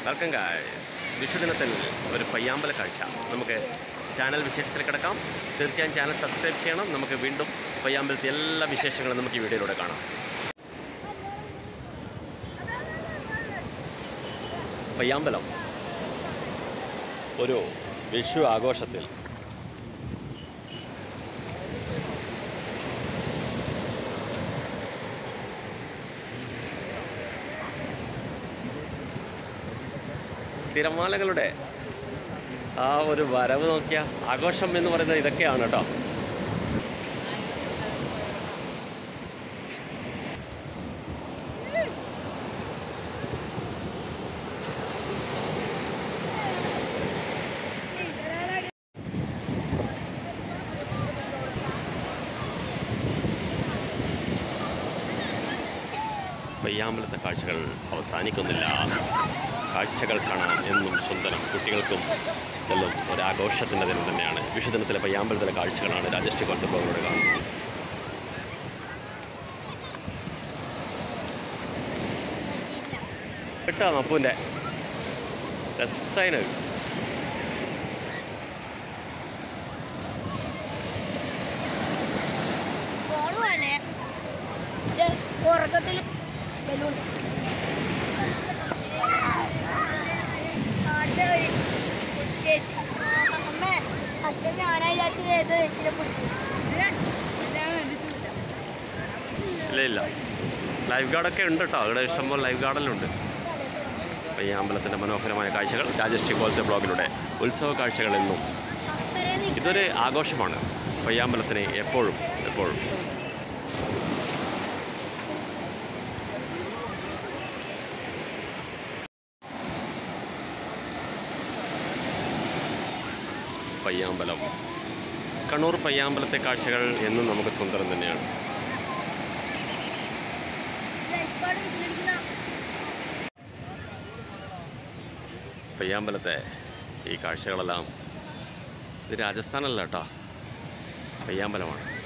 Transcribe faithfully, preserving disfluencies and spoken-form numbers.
Welcome guys. വിഷുദിനത്തിൽ ഒരു പയ്യാമ്പല കാഴ്ച. നമുക്ക് ചാനൽ വിശേഷത്തിൽ കിടക്കാം. തീർച്ചയായും ചാനൽ സബ്സ്ക്രൈബ് ചെയ്യണം. നമുക്ക് വീണ്ടും പയ്യാമ്പലത്തെ എല്ലാ വിശേഷങ്ങളും നമുക്ക് ഈ വീഡിയോയിലൂടെ കാണാം. പയ്യാമ്പലം ഒരു വിഷു ആഘോഷത്തിൽ തിരമാലകളുടെ ആ ഒരു വരവ് നോക്കിയ ആഘോഷം എന്ന് പറയുന്നത് ഇതൊക്കെയാണ് കേട്ടോ. പയ്യാമ്പലത്തെ കാഴ്ചകൾ അവസാനിക്കുന്നില്ല. കാഴ്ചകൾ കാണാൻ എന്നും സുന്ദരം. കുട്ടികൾക്കും എല്ലാം ഒരാഘോഷത്തിൻ്റെ ദിനം തന്നെയാണ്. വിഷുദിനത്തിലെ പയ്യാമ്പലത്തിലെ കാഴ്ചകളാണ് രാജേഷ് ടി കോളത്തെ ബ്ലോഗിലൂടെ കാണുന്നത്. കിട്ടാ അപ്പൂൻ്റെ രസൈന ഉറക്കത്തിൽ ബലൂൺ അമ്മ അച്ഛൻ ഞാനായി ഏത് വെച്ചിനെ പിടിച്ചു. ഇല്ല ഇല്ല ലൈഫ് ഗാർഡൊക്കെ ഉണ്ട് കേട്ടോ. അവിടെ ഇഷ്ടംപോലെ ലൈഫ് ഗാർഡനിലുണ്ട്. പയ്യാമ്പലത്തിൻ്റെ മനോഹരമായ കാഴ്ചകൾ രാജേഷ് ടി കോളത്തെ ബ്ലോഗിലൂടെ. ഉത്സവ കാഴ്ചകൾ എന്നും ഇതൊരു ആഘോഷമാണ് പയ്യാമ്പലത്തിന് എപ്പോഴും എപ്പോഴും. പയ്യാമ്പലം, കണ്ണൂർ പയ്യാമ്പലത്തെ കാഴ്ചകൾ എന്നും നമുക്ക് സുന്ദരം തന്നെയാണ്. പയ്യാമ്പലത്തെ ഈ കാഴ്ചകളെല്ലാം ഇത് രാജസ്ഥാനല്ല കേട്ടോ, പയ്യാമ്പലമാണ്.